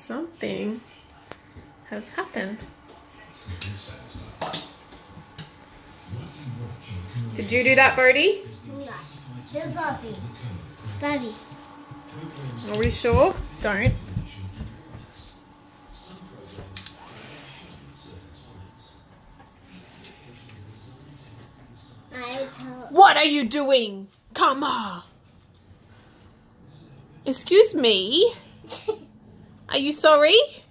Something has happened. Did you do that, Birdie? The puppy. Puppy. Are we sure? Don't. What are you doing? Come on. Excuse me? Are you sorry?